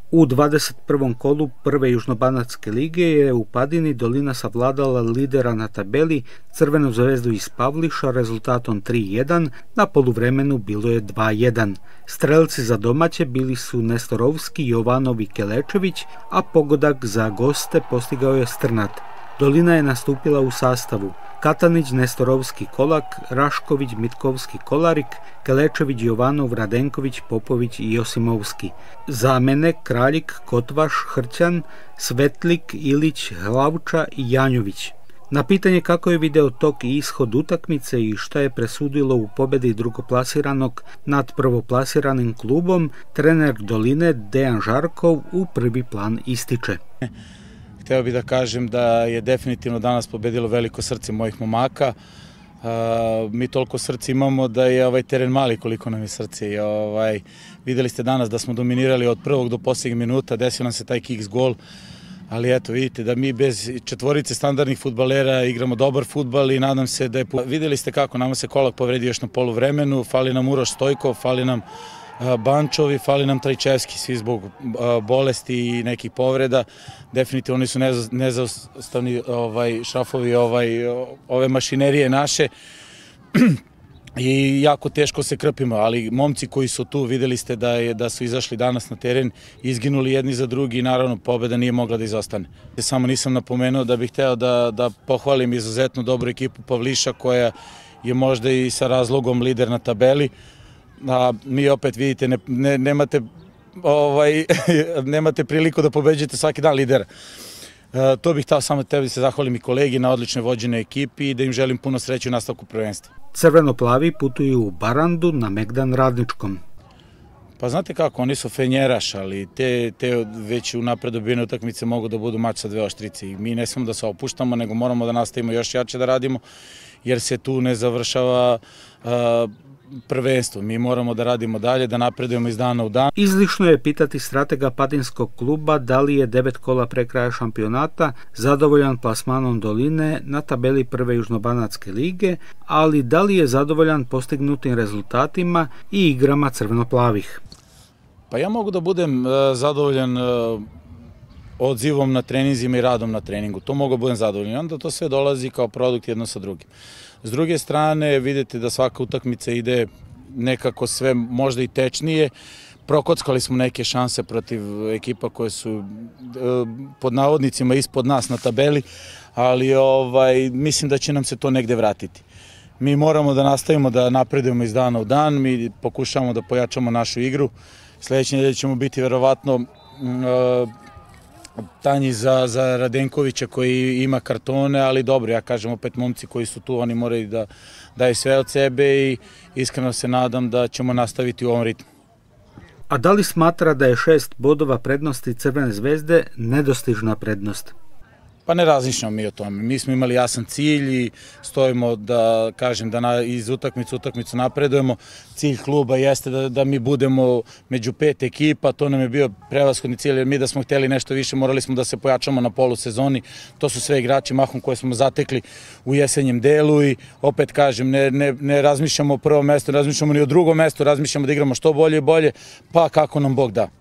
U 21. kolu prve Južnobanatske lige je u Padini Dolina savladala lidera na tabeli Crvenu zvezdu iz Pavliša rezultatom 3:1, na poluvremenu bilo je 2:1. Strelci za domaće bili su Nestorovski, Jovanov i Kelečević, a pogodak za goste postigao je Strnad. Dolina je nastupila u sastavu Katanić, Nestorovski, Kolak, Rašković, Mitkovski, Kolarik, Kelečević, Jovanov, Radenković, Popović i Josimovski. Zamene Kraljik, Kotvaš, Hrćan, Svetlik, Ilić, Hlavča i Janjović. Na pitanje kako je video tok i ishod utakmice i šta je presudilo u pobjedi drugoplasiranog nad prvoplasiranim klubom, trener Doline Dejan Žarkov u prvi plan ističe. Hteo bih da kažem da je definitivno danas pobedilo veliko srce mojih momaka. Mi toliko srce imamo da je ovaj teren mali koliko nam je srce. Videli ste danas da smo dominirali od prvog do posljednjeg minuta, desio nam se taj kiks gol. Ali eto, vidite da mi bez četvorice standardnih fudbalera igramo dobar fudbal i nadam se da je... Videli ste kako nama se Kolak povredio još na poluvremenu, fali nam Uroš Stojkov, fali nam Bančovi, fali nam Trajčevski, svi zbog bolesti i nekih povreda. Definitivno oni su nezaustavni šrafovi ove mašinerije naše i jako teško se krpimo, ali momci koji su tu, videli ste da su izašli danas na teren, izginuli jedni za drugi i naravno pobeda nije mogla da izostane. Samo nisam napomenuo da bih hteo da pohvalim izuzetno dobru ekipu Pavliša koja je možda i sa razlogom lider na tabeli. A mi opet vidite, nemate priliku da pobeđujete svaki dan lidera. To bih htio samo tebi se zahvalim i kolegi na odlične vođenoj ekipi i da im želim puno sreće u nastavku prvenstva. Crveno-plavi putuju u Barandu na Megdan Radničkom. Pa znate kako, oni su fenjeraš, ali te već unapred dobijene utakmice mogu da budu mač sa dve oštrice i mi ne samo da se opuštamo, nego moramo da nastavimo još jače da radimo, jer se tu ne završava prvenstvo. Mi moramo da radimo dalje, da napredujemo iz dana u dan. Izlišno je pitati stratega Padinskog kluba da li je 9 kola pre kraja šampionata zadovoljan plasmanom Doline na tabeli prve Južnobanatske lige, ali da li je zadovoljan postignutim rezultatima i igrama crvenoplavih. Pa ja mogu da budem zadovoljan odzivom na treninzima i radom na treningu. To mogu da budem zadovoljan. Onda to sve dolazi kao produkt jedno sa drugim. S druge strane, vidite da svaka utakmica ide nekako sve možda i tečnije. Prokockali smo neke šanse protiv ekipa koje su pod navodnicima ispod nas na tabeli, ali mislim da će nam se to negde vratiti. Mi moramo da nastavimo da napredujemo iz dana u dan, mi pokušavamo da pojačamo našu igru. Sljedeće nedelje ćemo biti verovatno tanji za Radenkovića koji ima kartone, ali dobro, ja kažem opet momci koji su tu, oni moraju da daju sve od sebe i iskreno se nadam da ćemo nastaviti u ovom ritmu. A da li smatra da je 6 bodova prednosti Crvene zvezde nedostižna prednost? Pa ne razmišljamo mi o tome. Mi smo imali jasan cilj i stojimo da kažem da iz utakmicu napredujemo. Cilj kluba jeste da mi budemo među 5 ekipa, to nam je bio prevashodni cilj, jer mi da smo hteli nešto više morali smo da se pojačamo na polusezoni. To su sve igrači mahom koje smo zatekli u jesenjem delu i opet kažem ne razmišljamo o prvom mestu, ne razmišljamo ni o drugom mestu, razmišljamo da igramo što bolje i bolje, pa kako nam Bog da.